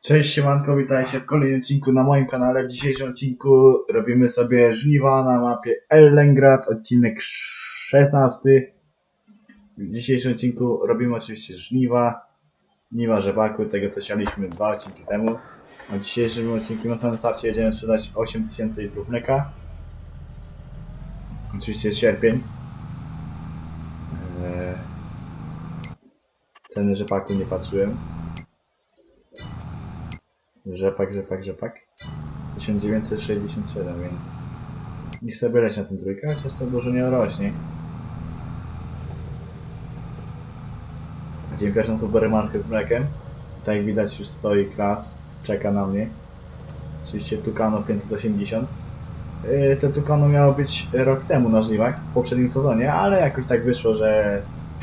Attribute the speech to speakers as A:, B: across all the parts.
A: Cześć siemanko, witajcie w kolejnym odcinku na moim kanale. W dzisiejszym odcinku robimy sobie żniwa na mapie Erlengrad, odcinek 16. W dzisiejszym odcinku robimy oczywiście żniwa rzepaku, tego co sialiśmy 2 odcinki temu. W dzisiejszym odcinku na samym starcie jedziemy sprzedać 8000 litrów mleka. Oczywiście jest sierpień. Ceny rzepaku nie patrzyłem. Rzepak. 1967, więc niech sobie leci na tym trójkę, chociaż to dużo nie rośnie. Dzień pierwszy na supermarkę z mlekiem. Tak jak widać już stoi klas, czeka na mnie. Oczywiście Tucano 580. To Tucano miało być rok temu na żniwach, w poprzednim sezonie, ale jakoś tak wyszło, że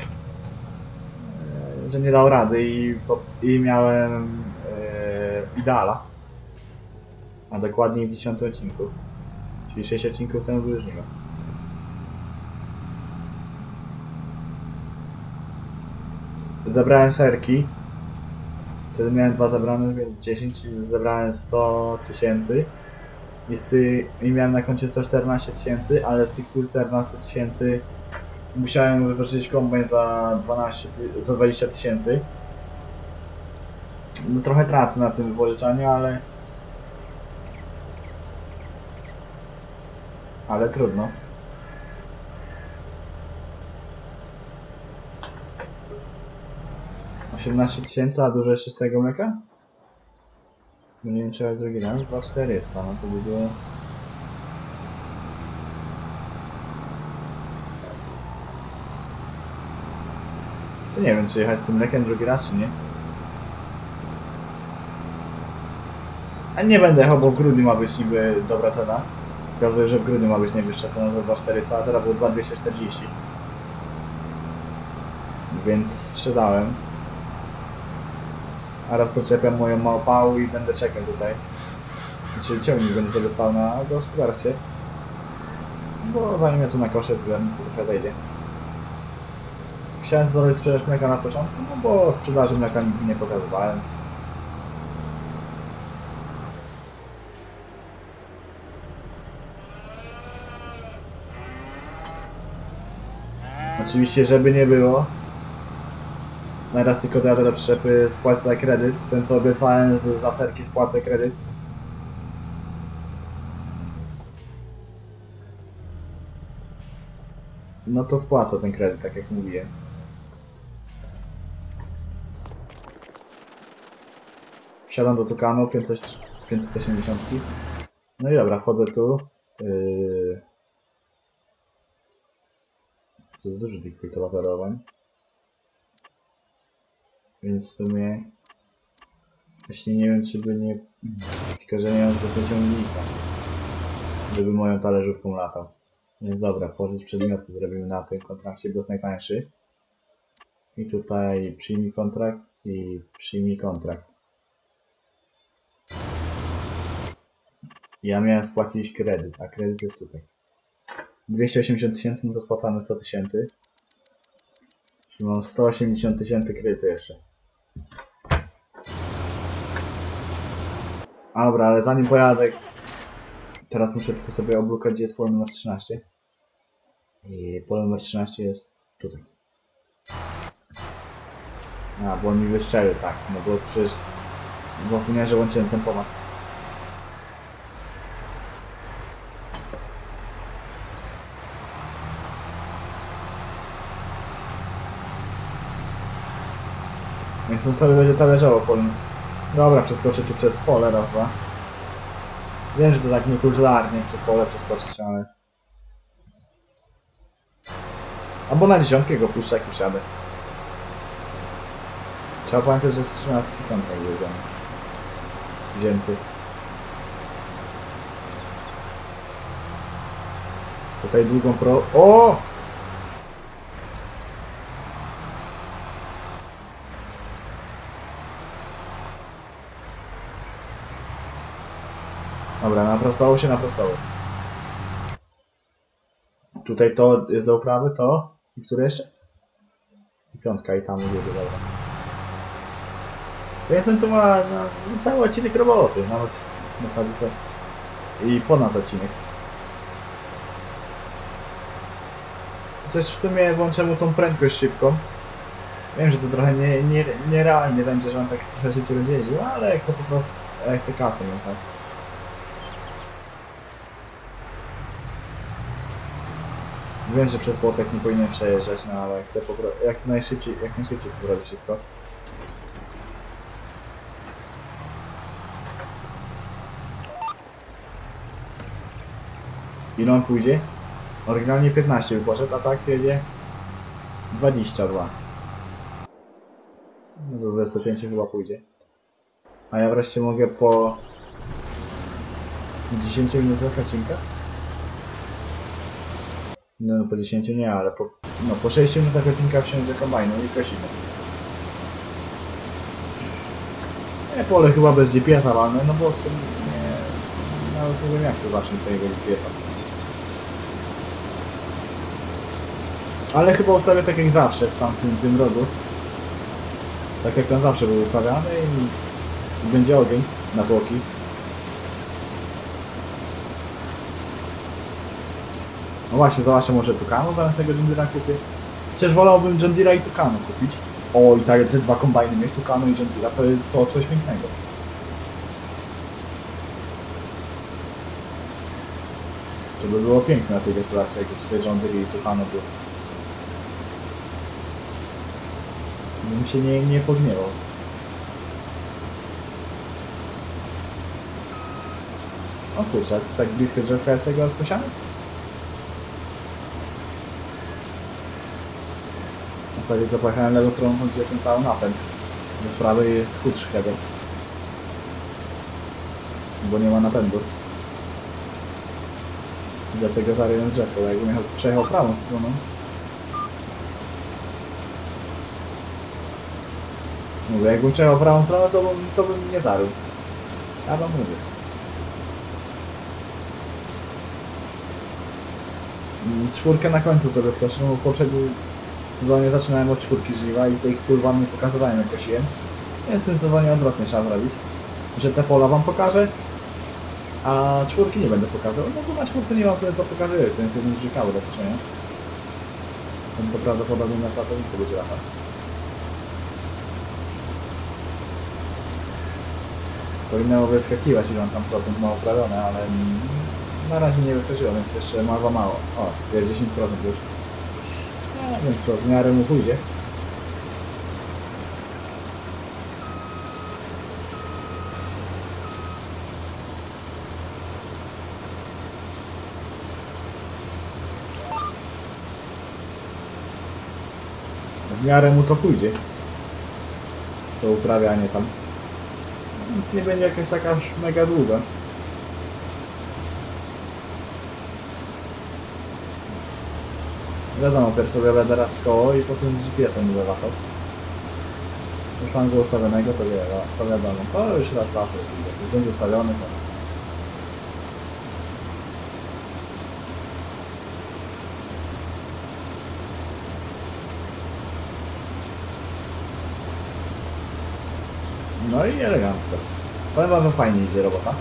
A: nie dał rady i miałem ideala. A dokładniej w 10 odcinku. Czyli 6 odcinków temu były żniwa. Zabrałem serki. Wtedy miałem 2 zabrane, więc 10, czyli zebrałem 100 000. I miałem na koncie 114 000, ale z tych 114 000 musiałem wypożyczyć kombajn za 20 000. No trochę tracę na tym wypożyczaniu, ale trudno. 18 000, a dużo jeszcze z tego mleka? No nie wiem, czy jak drugi raz, 2400, no to by było... To nie wiem, czy jechać z tym mlekiem drugi raz, czy nie. A nie będę jechał, bo w grudniu ma być niby dobra cena. Okazuje, że w grudniu ma być najwyższa cena za 2400, a teraz było 2240. Więc sprzedałem. A raz podczepiam moją małpałę i będę czekał tutaj. Czyli ciągnik będzie sobie stał na gospodarstwie. Bo zanim ja tu na kosze wziąłem, to trochę zejdzie. Chciałem zrobić sprzedaż mleka na początku, no bo sprzedaży mleka nigdy nie pokazywałem. Oczywiście, żeby nie było, teraz tylko dojadę do przyczepy, spłacę kredyt. Ten co obiecałem za serki, spłacę kredyt. No to spłacę ten kredyt, tak jak mówiłem. Wsiadam do Tucano 580. No i dobra, wchodzę tu. To jest dużo tych kultywatorów. Więc w sumie... Właśnie nie wiem, czy by nie... Tylko, że nie mam zbytnio ciągnika, żeby moją talerzówką latał. Więc dobra, pożyć przedmioty zrobimy na tym kontrakcie, bo jest najtańszy. I tutaj przyjmij kontrakt i przyjmij kontrakt. Ja miałem spłacić kredyt, a kredyt jest tutaj. 280 000, no to spłacamy 100 000. Czyli mam 180 000 kredytu jeszcze. Dobra, ale zanim pojadę... Teraz muszę tylko sobie oblukać, gdzie jest pole numer 13. I pole numer 13 jest tutaj. A, bo on mi wystrzelił, tak. No bo przecież... Zapomniałem, że łączyłem tempomat. Więc on sobie będzie talerzował pole. Dobra, przeskoczę tu przez pole, raz, dwa. Wiem, że to tak niekulturalnie przez pole przeskoczyć, ale... Albo na 10 go puszczę, jak już jadę. Trzeba pamiętać, że jest 13 kontrakt wzięty. Tutaj długą pro... O! Dobra, naprostował się, naprostował. Tutaj to jest do uprawy, to. I które jeszcze? I piątka i tam u góry, dobra. Vincent tu ma cały odcinek roboty, nawet w zasadzie to i ponad odcinek. Też w sumie włączę mu tą prędkość szybką. Wiem, że to trochę nierealnie będzie, że on tak trochę szybciej będzie jeździł, ale jak chcę po prostu, jak chcę kasę mieć, tak. Wiem, że przez płotek nie powinien przejeżdżać, no ale chcę jak chcę najszybciej, jak najszybciej to zrobić wszystko. Ile on pójdzie? Oryginalnie 15 by poszedł, a tak jedzie 22. No do 25 chyba pójdzie. A ja wreszcie mogę po 10 minutach odcinka? No po 10 nie, ale po 6 minutach odcinka wsiąść do kombajnu i kosimy. Pole chyba bez GPS-a walne, no bo w sumie nawet nie wiem jak to zacznie tego GPS-a. Ale chyba ustawię tak jak zawsze w tym rogu. Tak jak on zawsze był ustawiany i będzie ogień na tłoki. No właśnie, zobaczę może Tucano zamiast tego John Deere'a kupię. Przecież wolałbym John Deere'a i Tucano kupić. O, i te dwa kombajny mieć, Tucano i John Deere'a, to coś pięknego. To by było piękne na tej gospodarce, jakby tutaj John Deere i Tucano był. Bym się nie pogniewał. O kurczę, to tak blisko drzewka jest tego rozposiany? W zasadzie to pojechałem lewą stroną, gdzie jest ten cały napęd. Do prawej jest chudszy header. Bo nie ma napędu. Dlatego zaryłem drzewko, bo jakbym przejechał prawą stroną. Mówię, jakbym przejechał prawą stronę, to bym nie zarył. Ja wam mówię. Czwórkę na końcu sobie skoczyłem, bo w poprzednim sezonie zaczynałem od czwórki żniwa i tej kurwa nie pokazywałem jak kosiłem. Więc w tym sezonie odwrotnie trzeba zrobić. Że te pola wam pokażę, a czwórki nie będę pokazał, no bo na czwórce nie mam sobie co pokazywać, to jest jeden brzydkały do koszenia. Są to prawdopodobnie na pracowniku będzie lata. Powinno wyskakiwać ile on tam procent ma uprawione, ale na razie nie wyskoczyło, więc jeszcze ma za mało. O, jest 10% już. No, więc to w miarę mu pójdzie. W miarę mu to pójdzie. To uprawianie tam. Nic nie będzie jakaś taka aż mega długa. Wiadomo, pierw sobie będę raz w koło i potem z GPS-em nie zawahał. Już mam go ustawionego, to wiadomo. To już raz zawsze, jak już będzie ustawiony, to... No i elegancko. Powiem wam, że fajnie idzie robota.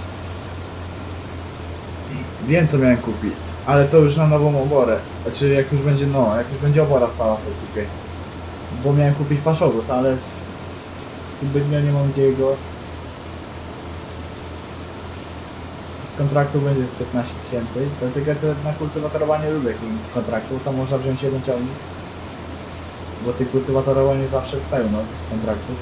A: Wiem co miałem kupić, ale to już na nową oborę. Znaczy jak już będzie obora stała, to kupię. Bo miałem kupić paszowóz, ale zbytnio nie mam gdzie go... Z kontraktu będzie z 15 000, dlatego na kultywatorowanie lubię kontraktów, tam można wziąć jeden ciągnik. Bo tych kultywatorowań zawsze pełno kontraktów.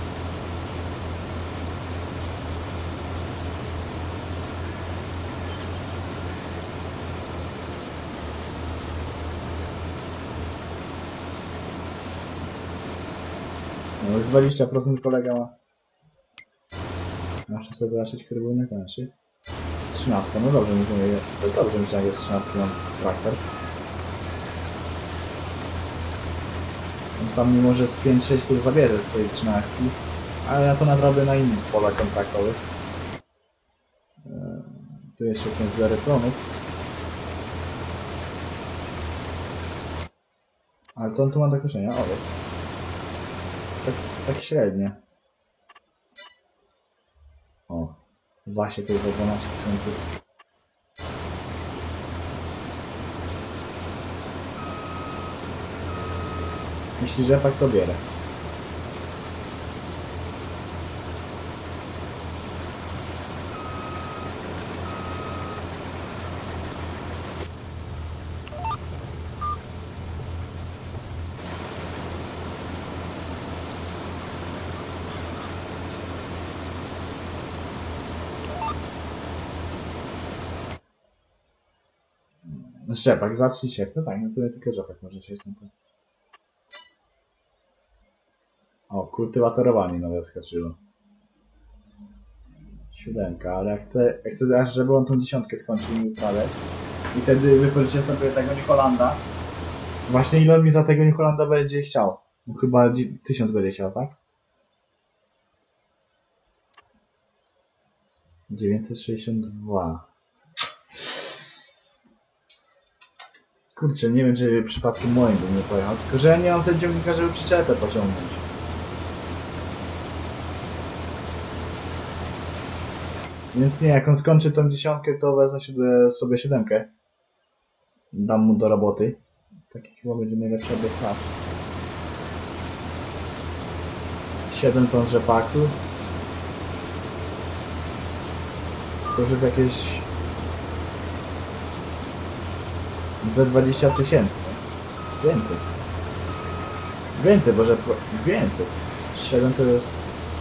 A: No już 20% kolega ma. Muszę sobie zobaczyć, który był najtańszy. 13, no dobrze mi mówię. Dobrze mi się, jak jest 13 mam traktor. Tam mimo, że z 5-6 tu zabierze z tej 13, ale ja to nadrobię na innych polach kontraktowych. Tu jeszcze jest z elektronów. Ale co on tu ma do koszenia? O, jest. Tak średnie. Zasięg to jest za 12 tysięcy. Jeśli rzepak to bierę. Rzepak za 3 siek, no tak, no sobie tylko rzepak może sieć na to. O, kultywatorowanie nowe skoczyło. 7, ale jak chcę aż żeby on tą 10 skończył mi uprawiać. I wtedy wypożyczę sobie tego New Hollanda. Właśnie ile on mi za tego New Hollanda będzie chciał? No, chyba 1000 będzie chciał, tak? 962. Kurczę, nie wiem, czy przypadkiem moim bym nie pojechał, tylko że ja nie mam ten ciągnika, żeby przyczepę pociągnąć. Więc nie, jak on skończy tą 10, to wezmę sobie 7. Dam mu do roboty. Taki chyba będzie najlepszy bez spraw. 7 ton rzepaku. To już jest jakieś... za 20 tysięcy. Więcej. Więcej, bo że... Więcej. 7 to jest...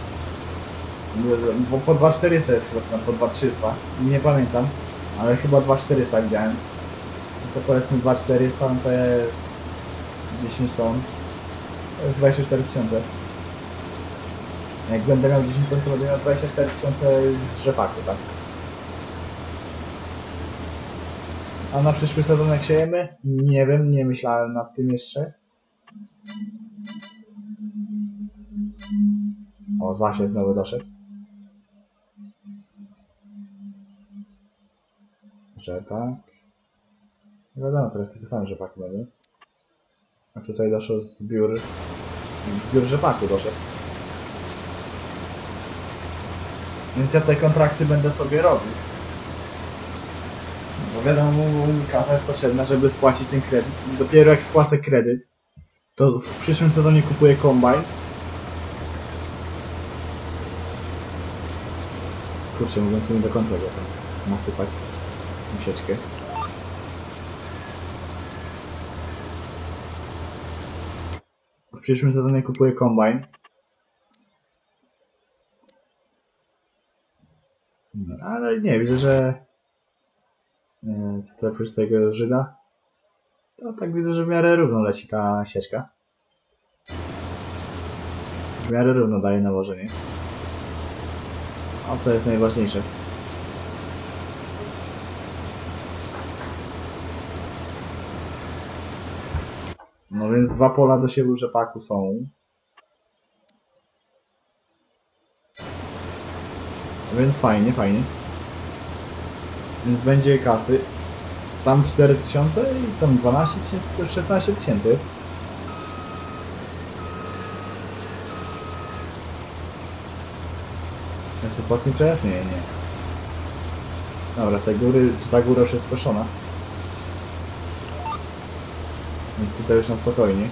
A: Po 2400 jest chyba, po 2300. Nie pamiętam. Ale chyba 2400 widziałem. To powiedzmy 2400, to jest 10 ton. To jest 24 tysiące. Jak będę miał 10 ton, to będę miał 24 tysiące z rzepaku, tak? A na przyszły sezon jak siejemy? Nie wiem, nie myślałem nad tym jeszcze. O, zasięg nowy doszedł. Rzepak. Nie wiadomo, teraz tylko sam rzepak będzie. A tutaj doszedł zbiór rzepaku doszedł. Więc ja te kontrakty będę sobie robił. Bo wiadomo, kasa jest potrzebna, żeby spłacić ten kredyt. I dopiero jak spłacę kredyt, to w przyszłym sezonie kupuję kombajn. Kurczę, mówiąc tu nie do końca go tam nasypać. Sieczkę. W przyszłym sezonie kupuję kombajn. No, ale nie, widzę, że tutaj oprócz tego Żyda, to tak widzę, że w miarę równo leci ta sieczka. W miarę równo daje nawożenie. O, to jest najważniejsze. No więc 2 pola do siewu rzepaku są. Więc fajnie, fajnie. Więc będzie kasy. Tam 4000 i tam 12 tysięcy, to już 16 tysięcy. Jest ostatni przejazd? Nie, nie. Dobra, ta góra już jest skoszona. Więc tutaj już na spokojnie.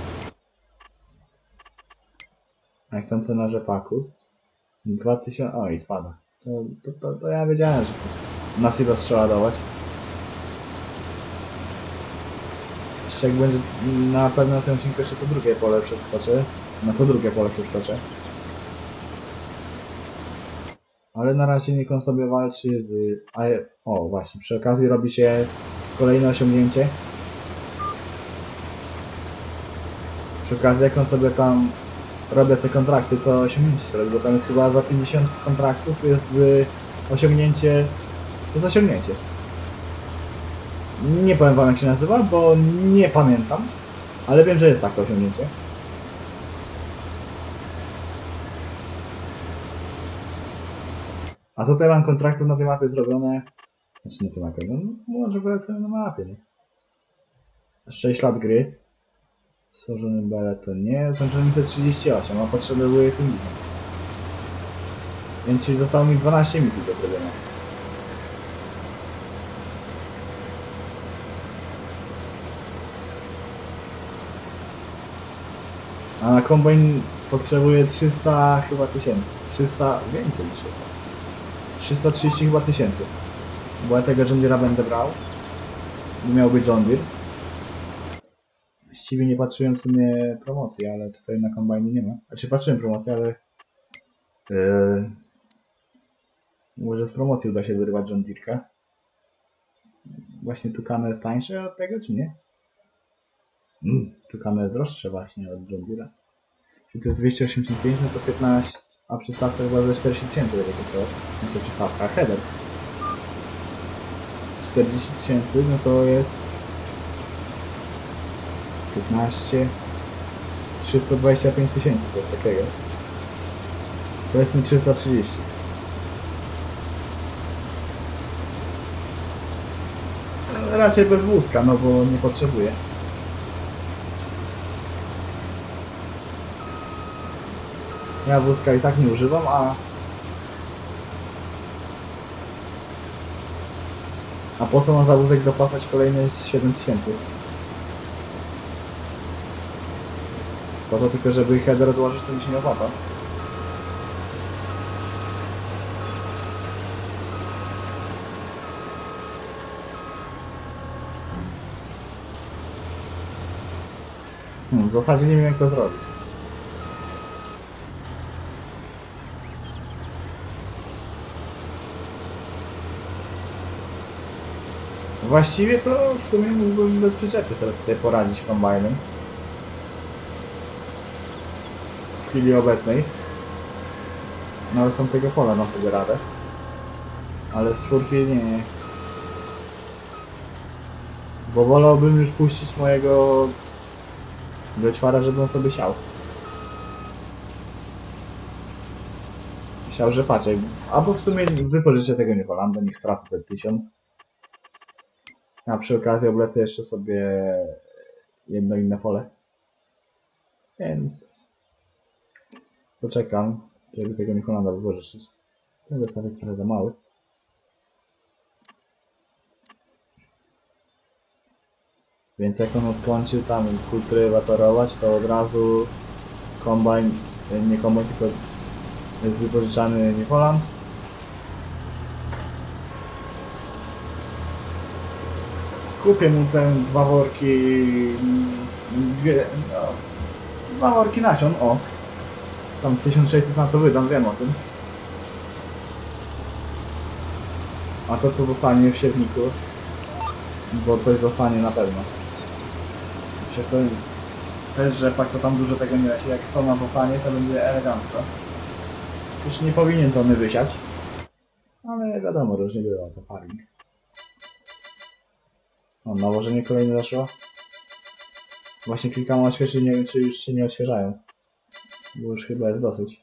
A: Jak tam cena rzepaku? 2000... O, i spada. To ja wiedziałem, że nas chyba trzeba dawać. Jeszcze jak będzie na pewno na tym odcinku jeszcze to drugie pole przeskoczę. Na to drugie pole przeskoczę. Ale na razie niech on sobie walczy z... O, właśnie, przy okazji robi się kolejne osiągnięcie. Przy okazji jak on sobie tam robię te kontrakty, to osiągnięcie sobie, bo tam jest chyba za 50 kontraktów jest osiągnięcie... To jest osiągnięcie. Nie powiem wam jak się nazywa, bo nie pamiętam, ale wiem, że jest takie osiągnięcie. A tutaj mam kontrakty na tej mapie zrobione... Znaczy na tej mapie, no może polecę na mapie, nie? 6 lat gry. Stworzony bele to nie, ukończony 38, a potrzeby były 50. Więc czyli zostało mi 12 misji do zrobienia. A na kombajn potrzebuję 300 chyba tysięcy. 300, więcej niż 300. 330 chyba tysięcy. Bo ja tego John Deere'a będę brał. Miał być John Deere. Właściwie nie patrzyłem w sumie promocji, ale tutaj na kombajnie nie ma. Znaczy patrzyłem promocję, ale... może z promocji uda się wyrwać John Deere'ka. Właśnie Tucano jest tańsze od tego, czy nie? Tucano jest droższe właśnie od John Deere'a. Czyli to jest 285, no to 15, a przystawka chyba ze 40 tysięcy będzie kosztować. Myślę przystawka, a header 40 tysięcy, no to jest 15, 325 tysięcy, coś takiego. Powiedzmy 330. Raczej bez wózka, no bo nie potrzebuję. Ja wózka i tak nie używam, a po co mam za wózek dopłacać kolejne 7000? Po to tylko, żeby header odłożyć, to mi się nie opłaca. W zasadzie nie wiem, jak to zrobić. Właściwie to w sumie mógłbym bez przyczepy sobie tutaj poradzić kombajnem. W chwili obecnej. Nawet z tamtego pola dam sobie radę. Ale z czwórki nie. Bo wolałbym już puścić mojego Bleczwara, żeby on sobie siał. Siał rzepaczek. Albo w sumie wypożyczę tego Newfoundlanda, niech stracę te 1000. A przy okazji oblecę jeszcze sobie jedno inne pole. Więc poczekam, żeby tego Newfoundlanda wypożyczyć. Ten zestaw jest trochę za mały. Więc jak on skończy tam kultywatorować, to od razu kombajn, nie kombajn, tylko jest wypożyczany Newfoundland. Kupię mu te dwa worki, dwa worki nasion, o. Tam 1600 na to wydam, wiem o tym. A to co zostanie w siewniku, bo coś zostanie na pewno. Przecież to też rzepak, to tam dużo tego nie da się. Jak to nam zostanie, to będzie elegancko. Już nie powinien tony wysiać. Ale wiadomo, różnie bywa, to farming. O, nałożenie kolejne zaszło. Właśnie klikam odświeżyć, nie wiem czy już się nie odświeżają. Bo już chyba jest dosyć.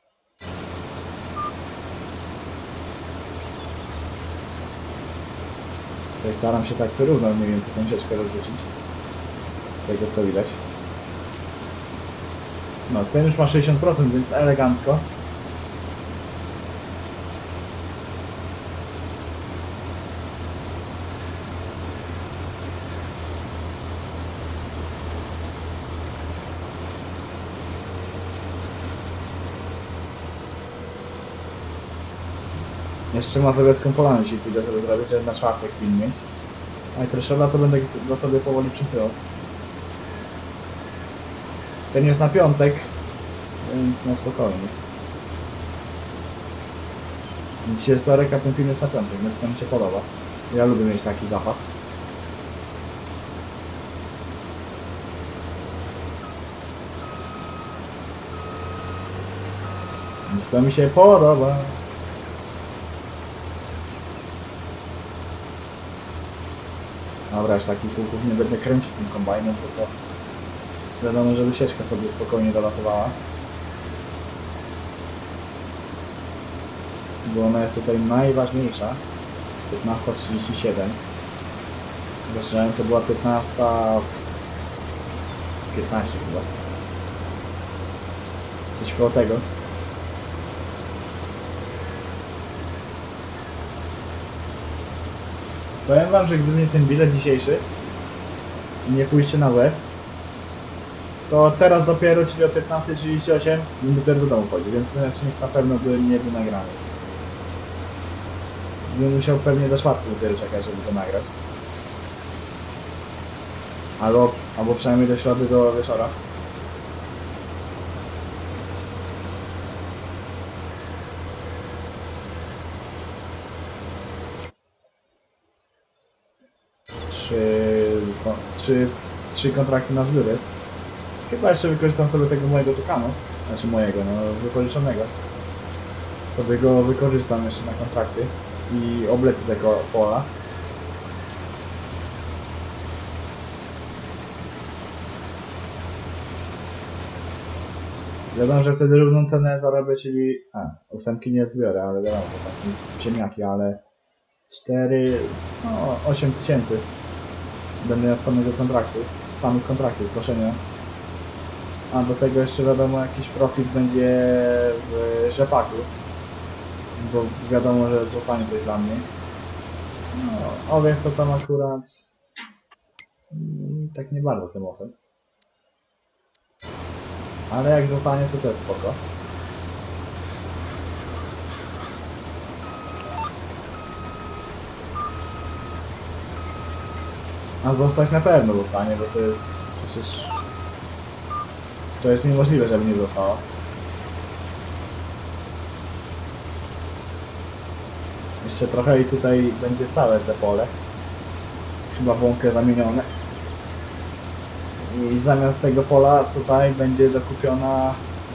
A: Tutaj staram się tak równo mniej więcej tą sieczkę rozrzucić. Z tego co widać. No, ten już ma 60%, więc elegancko. Jeszcze mazowiecką polanę dzisiaj pójdę sobie zrobić, żeby na czwartek film mieć. A i Treshola to będę go sobie powoli przesyłał. Ten jest na piątek, więc na spokojnie. Dzisiaj jest wtorek, a ten film jest na piątek, więc to mi się podoba. Ja lubię mieć taki zapas. Więc to mi się podoba. Dobra, już takich kółków nie będę kręcić tym kombajnem, bo to wiadomo, żeby sieczka sobie spokojnie dolatowała. Bo ona jest tutaj najważniejsza. Jest 15:37. Zaczynałem, to była 15:15 chyba. Coś koło tego. Powiem wam, że gdyby nie ten bilet dzisiejszy i nie pójście na WF, to teraz dopiero, czyli o 15:38 bym dopiero do domu chodził, więc ten odcinek na pewno by nie był nagrany. Bym musiał pewnie do czwartku dopiero czekać, żeby to nagrać. Albo przynajmniej do środy, do wieczora. Trzy kontrakty na zbiór jest. Chyba jeszcze wykorzystam sobie tego mojego Tukanu. Znaczy mojego, no wypożyczonego. Sobie go wykorzystam jeszcze na kontrakty i oblecę tego pola. Wiadomo, że wtedy równą cenę zarobię, czyli... ósemki nie zbiorę, ale wiadomo, bo tam są ziemniaki, ale... 8 tysięcy będę miał z samego kontraktu, z samych kontraktów, proszenia. A do tego jeszcze wiadomo jakiś profit będzie w rzepaku, bo wiadomo, że zostanie coś dla mnie. No, owiec to tam akurat tak nie bardzo z tym osem. Ale jak zostanie, to też spoko. A zostać na pewno zostanie, bo to jest przecież... To jest niemożliwe, żeby nie zostało. Jeszcze trochę i tutaj będzie całe te pole. Chyba w łąkę zamienione. I zamiast tego pola tutaj będzie dokupiona...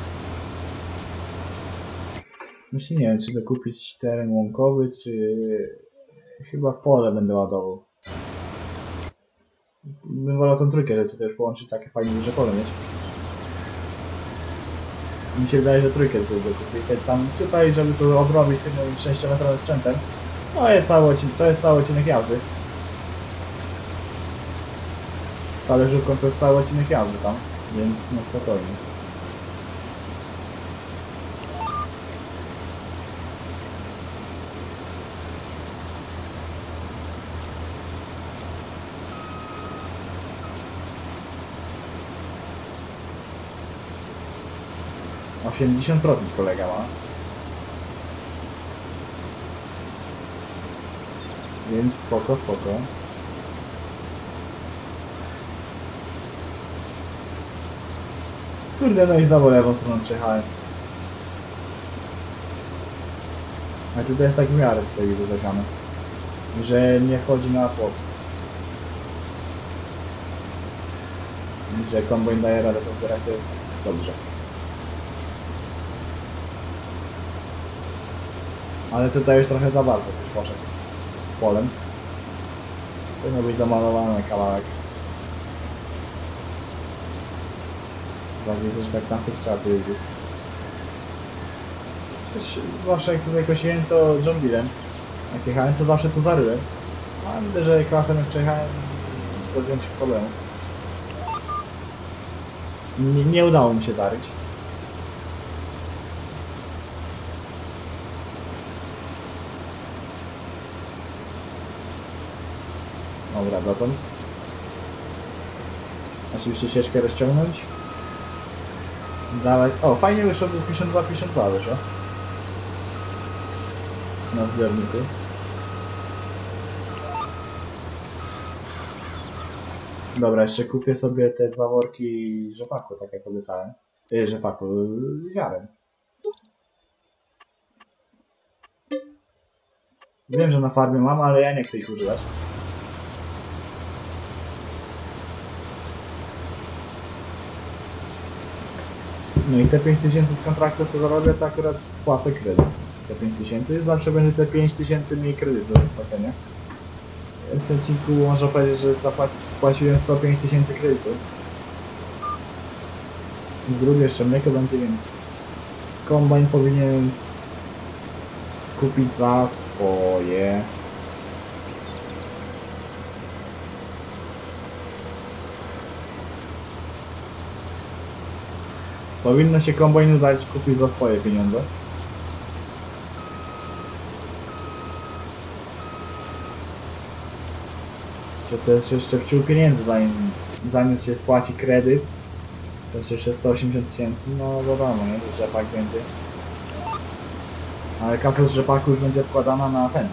A: Myślę, nie wiem, czy dokupić teren łąkowy, czy... Chyba w pole będę ładował. Bym wolał tą trójkę, żeby tutaj już połączyć takie fajne duże pole mieć. Mi się wydaje, że trójkę tutaj dokupię. Tam tutaj, żeby to obrobić tym moim 6-metrowym sprzętem, to jest cały odcinek jazdy. Z talerzówką to jest cały odcinek jazdy tam, więc no spokojnie. O 80% kolega ma. Więc spoko, spoko. Kurde, no i znowu lewą stroną przejechałem. A tutaj jest tak w miarę tutaj widzę zasiane, że nie wchodzi na płot. Że kombajn daje radę to zbierać, to jest dobrze. Ale tutaj już trochę za bardzo ktoś poszedł z polem. Powinno być domalowany kawałek. Widzę, że tak na styk trzeba tu jeździć. Przecież zawsze jak tutaj kosiłem, to John Deerem. Jak jechałem, to zawsze tu zaryłem. A widzę, że klasem jak przejechałem, bez większych problemów. Nie udało mi się zaryć. Dobra, dotąd. Oczywiście sieczkę rozciągnąć. Dawać. O, fajnie wyszło, 52-52 wyszło. Na zbiorniku. Dobra, jeszcze kupię sobie te 2 worki rzepaku, tak jak obiecałem. Rzepaku, ziaren. Wiem, że na farmie mam, ale ja nie chcę ich używać. No i te 5000 z kontraktu, co zarobię, to akurat spłacę kredyt. Te 5000 zawsze będzie te 5000 mniej kredytu do spłacenia. W tym odcinku można powiedzieć, że spłaciłem 105 000 kredytu. W grudniu jeszcze mleko będzie, więc kombajn powinien kupić za swoje. Powinno się kombajn udać kupić za swoje pieniądze. Że to jest jeszcze wciół pieniędzy, zanim się spłaci kredyt. To jest jeszcze 180 000, no wiadomo, nie? Że rzepak będzie. Ale kasa z rzepaku już będzie odkładana na ten.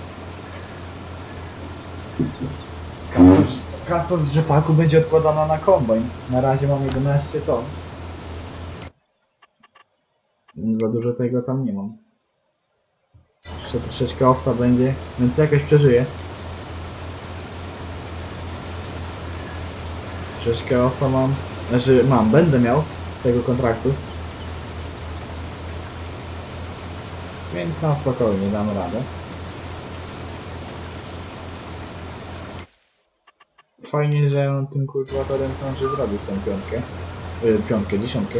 A: Kasa z rzepaku będzie odkładana na kombajn. Na razie mam 11 ton. Za dużo tego tam nie mam. Jeszcze troszeczkę owsa będzie, więc jakoś przeżyję. Troszeczkę owsa mam. Znaczy będę miał z tego kontraktu. Więc na spokojnie dam radę. Fajnie, że on tym kultywatorem zdąży zrobić tę dziesiątkę.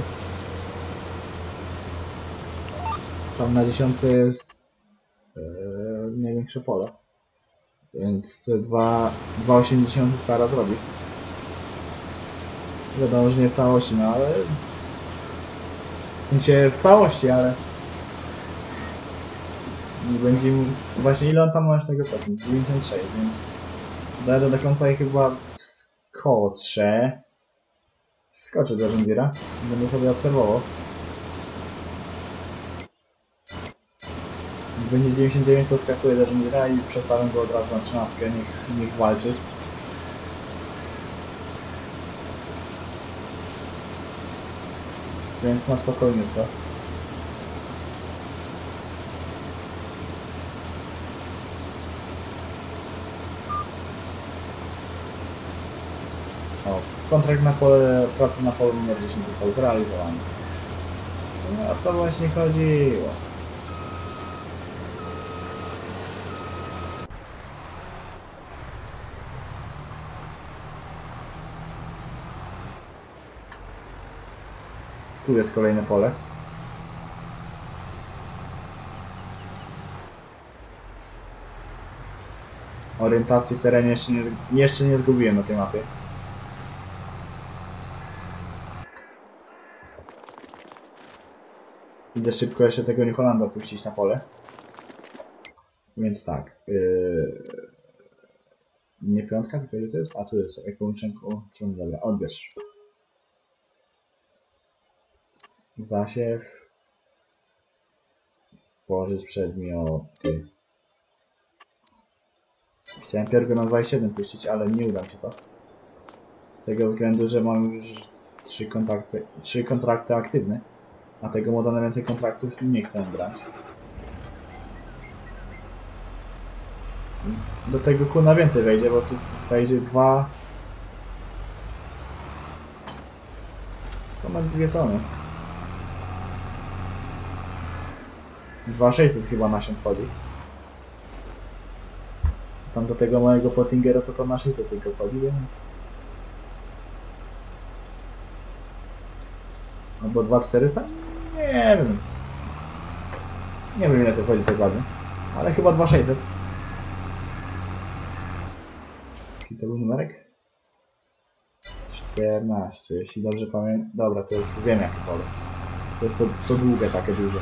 A: Tam na 10 jest największe pole. Więc te 2,80 hektara zrobi. Wiadomo, że nie w całości, no ale... W sensie w całości, ale... Będzie... Właśnie ile on tam ma już tego procent? 96, więc... Dojadę do końca i chyba skoczę. Skoczę do John Deere'a. Będę sobie obserwował. Jak będzie 99, to skakuję do John Deere'a i przestawiam go od razu na 13. Niech walczy. Więc na spokojnie tylko. O, kontrakt na pole, pracy na polu numer 10 został zrealizowany. No, o to właśnie chodziło. Tu jest kolejne pole. Orientacji w terenie jeszcze nie zgubiłem na tej mapie. Idę szybko jeszcze tego New Hollanda puścić na pole. Więc tak. Nie piątka, tylko ile to jest? A tu jest ekołyczynku. Dobra, odbierz. Zasiew. Położyć przedmioty. Chciałem piergo na 27 puścić, ale nie uda mi się to. Z tego względu, że mam już 3 kontrakty aktywne. A tego moda na więcej kontraktów nie chcę brać. Do tego kuna więcej wejdzie, bo tu wejdzie ponad 2 tony. 2,600 chyba nasion wchodzi. Tam do tego mojego Pottingera to na 600 tylko wchodzi, więc... Albo 2,400? Nie wiem. Nie wiem ile to wchodzi tak ładnie. Ale chyba 2,600. Jaki to był numerek? 14, jeśli dobrze pamiętam. Dobra, to jest, wiem jakie pole. To jest to długie, takie duże.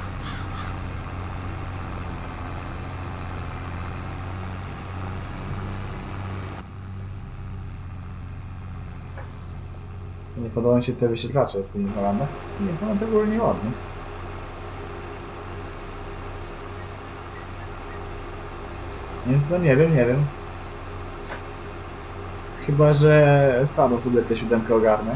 A: Nie podoba mi się te wyświetlacze w tych Holandach. Nie, to było nieładnie. Więc no nie wiem. Chyba, że starą sobie tę 7 ogarnę.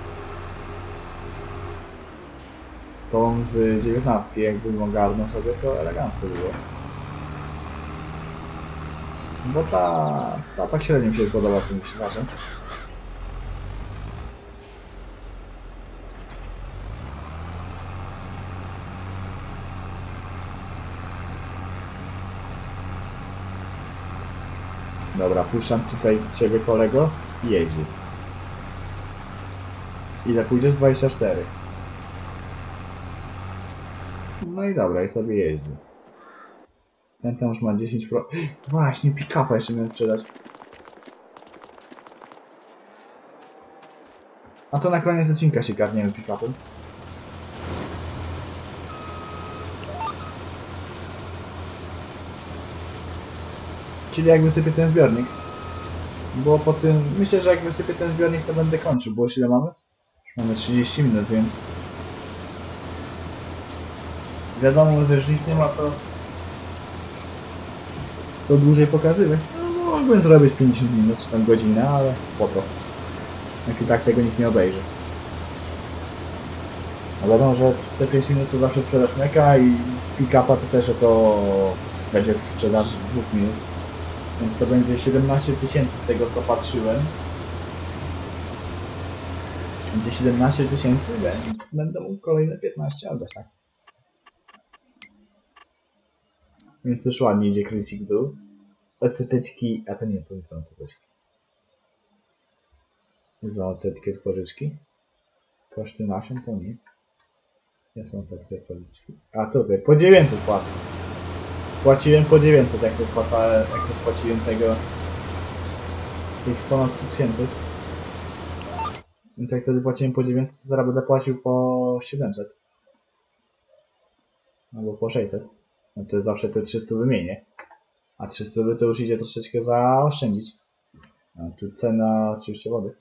A: Tą z 19, jakbym ogarnął sobie, to elegancko było. Bo ta tak średnio mi się podoba z tym wyświetlaczem. Dobra, puszczam tutaj ciebie kolego i jeździ. Ile pójdziesz? 24. No i dobra, i sobie jeździ. Ten tam już ma 10%. Właśnie, pick-upa jeszcze miałem sprzedać. A to na koniec odcinka się garniemy pick-upem. Czyli jak wysypię ten zbiornik, Bo po tym, myślę, że jak wysypię ten zbiornik, to będę kończył, bo już ile mamy? Już mamy 30 minut, więc... Wiadomo, że już nikt nie ma co dłużej pokazywać. No, mógłbym zrobić 50 minut, czy tam godzinę, ale po co? Jak i tak tego nikt nie obejrzy. A wiadomo, że te 5 minut to zawsze sprzedaż mleka i pick-upa to też to będzie sprzedaż 2 minut. Więc to będzie 17 000 z tego co patrzyłem. Będzie 17 000, więc będę mógł kolejne 15 albo tak. Więc już ładnie idzie krycik w dół. Odseteczki, a to nie są odseteczki. Za odsetki od pożyczki. Koszty nasion to nie. Nie są odsetki od pożyczki. A tutaj po 900 płacę. Płaciłem po 900, jak to spłaciłem tych ponad 100 000. Więc jak wtedy płaciłem po 900, to teraz będę płacił po 700. Albo po 600. No to zawsze te 300 wymienię. A 300 to już idzie troszeczkę zaoszczędzić. A tu cena oczywiście wody.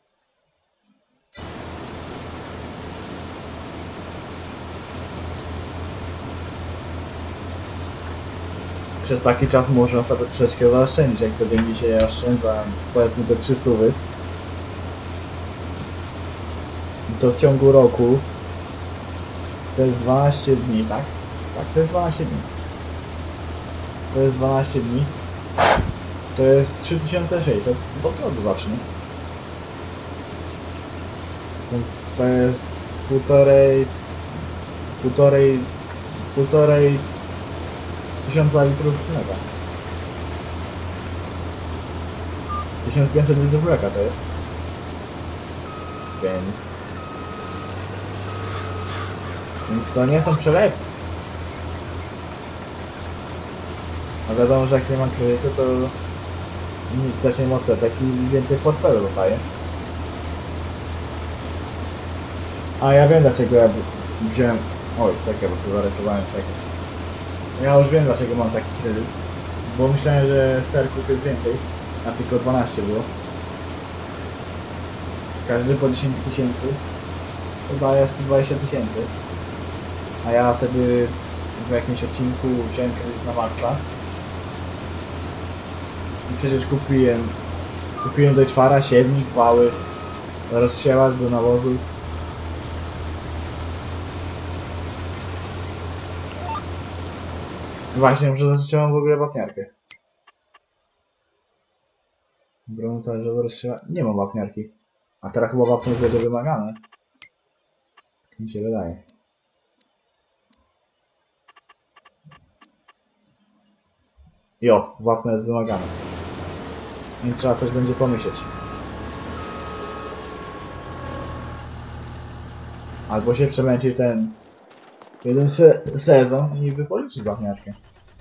A: Przez taki czas można sobie troszeczkę zaoszczędzić, jak codziennie się oszczędza, powiedzmy te 300. To w ciągu roku to jest 12 dni, tak? Tak, to jest 12 dni. To jest 12 dni. To jest 3600. Do przodu zawsze, nie? To jest półtorej tysiąca litrów mleka. 1500 litrów mleka to jest. Więc to nie są przelewki. A wiadomo, że jak nie mam kredytu, to też nie ma odsetek i więcej w portfelu zostaje. A ja wiem, dlaczego ja wziąłem... Oj, czekaj, bo sobie zarysowałem taki. Ja już wiem, dlaczego mam taki kredyt. Bo myślałem, że serków jest więcej, a tylko 12 było. Każdy po 10 000 to daje 120 000. A ja wtedy w jakimś odcinku wziąłem kredyt na maksa. I przecież kupiłem do czwara, siewnik, wały, rozsiewacz do nawozów. Właśnie, może zacząłem w ogóle wapniarkę. Bruntarzowy rozsiewacz... Nie mam wapniarki. A teraz chyba wapno już będzie wymagane. Tak mi się wydaje. Jo, wapno jest wymagane. Więc trzeba coś będzie pomyśleć. Albo się przemęczy ten jeden sezon i wypoliczyć wapniarkę.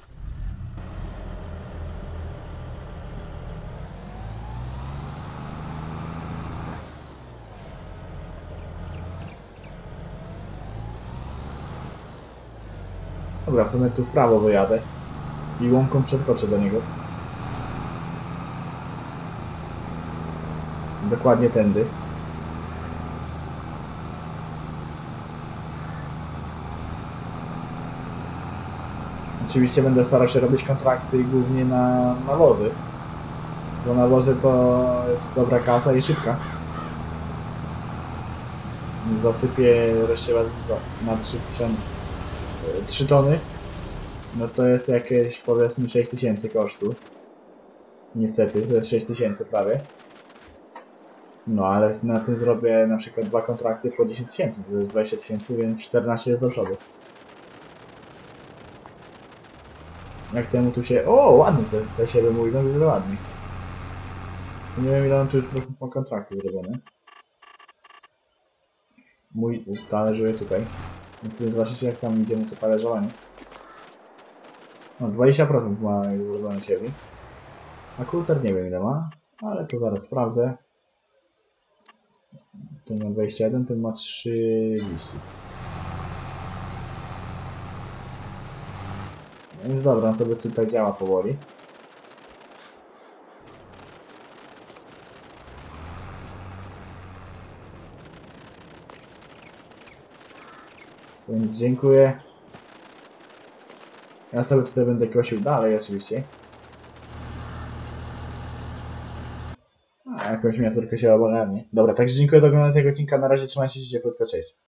A: Dobra, w sumie tu w prawo wyjadę i łąką przeskoczę do niego. Dokładnie tędy. Oczywiście będę starał się robić kontrakty głównie na nawozy. Bo nawozy to jest dobra kasa i szybka. Zasypię rozsiewacz na 3 tony. No to jest jakieś powiedzmy 6000 kosztu. Niestety, to jest 6000 prawie. No ale na tym zrobię na przykład 2 kontrakty po 10 000, to jest 20 000, więc 14 jest do przodu. Jak temu tu się... O, ładnie te siebie mój, no jest ładnie. Nie wiem ile on tu już procent po kontraktu zrobiony. Mój talerzuje tutaj. Więc zobaczycie jak tam idzie mu to talerzowanie. No 20% ma już zrobione siebie. A kulter nie wiem ile ma, ale to zaraz sprawdzę. Ten ma 21, ten ma 30. Więc dobra, on sobie tutaj działa powoli. Więc dziękuję. Ja sobie tutaj będę kosił dalej oczywiście. A jakąś miniaturkę się ogarnie. Dobra, także dziękuję za oglądanie tego odcinka. Na razie trzymajcie się ciepło, cześć.